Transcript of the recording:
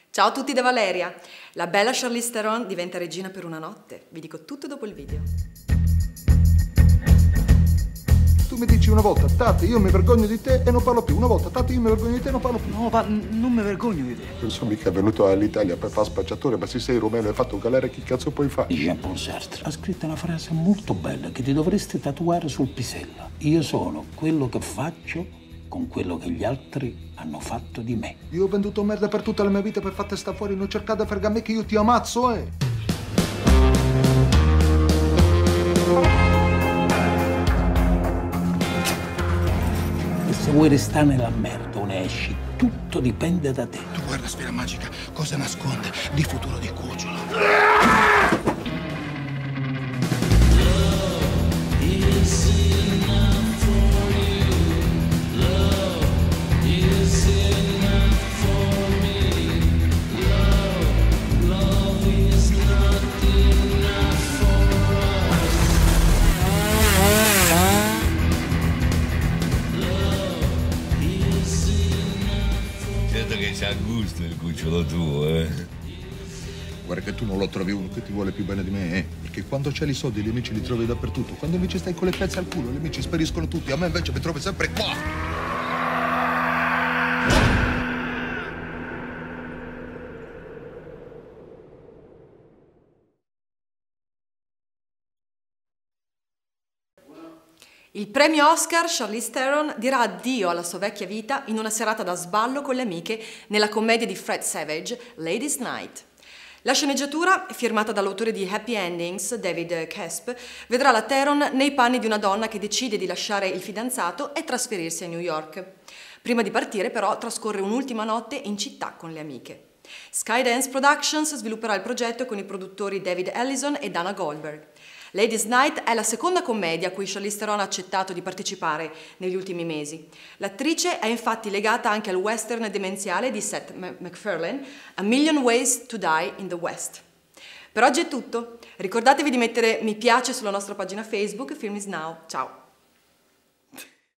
Ciao a tutti da Valeria. La bella Charlize Theron diventa regina per una notte. Vi dico tutto dopo il video. Tu mi dici una volta, Tati, io mi vergogno di te e non parlo più. Una volta, Tati, io mi vergogno di te e non parlo più. No, non mi vergogno di te. Non sono mica venuto all'Italia per fare spacciatore, ma se sei rumeno e hai fatto galera, che cazzo puoi fare? Jean-Paul Sartre ha scritto una frase molto bella che ti dovresti tatuare sul pisello. Io sono quello che faccio con quello che gli altri hanno fatto di me. Io ho venduto merda per tutta la mia vita per farti sta fuori, non cercate di fregare me che io ti ammazzo, E se vuoi restare nella merda o ne esci, tutto dipende da te. Tu guarda Sfera Magica, cosa nasconde di futuro di cucciolo? Certo che c'ha gusto il cucciolo tuo, Guarda che tu non lo trovi uno che ti vuole più bene di me, Perché quando c'hai i soldi gli amici li trovi dappertutto. Quando invece stai con le pezze al culo, gli amici spariscono tutti. A me invece mi trovi sempre qua. Il premio Oscar, Charlize Theron dirà addio alla sua vecchia vita in una serata da sballo con le amiche nella commedia di Fred Savage, Ladies' Night. La sceneggiatura, firmata dall'autore di Happy Endings, David Kesp, vedrà la Theron nei panni di una donna che decide di lasciare il fidanzato e trasferirsi a New York. Prima di partire, però, trascorre un'ultima notte in città con le amiche. Skydance Productions svilupperà il progetto con i produttori David Ellison e Dana Goldberg. Ladies' Night è la seconda commedia a cui Charlize Theron ha accettato di partecipare negli ultimi mesi. L'attrice è infatti legata anche al western demenziale di Seth MacFarlane, A Million Ways to Die in the West. Per oggi è tutto. Ricordatevi di mettere mi piace sulla nostra pagina Facebook, Film is Now. Ciao!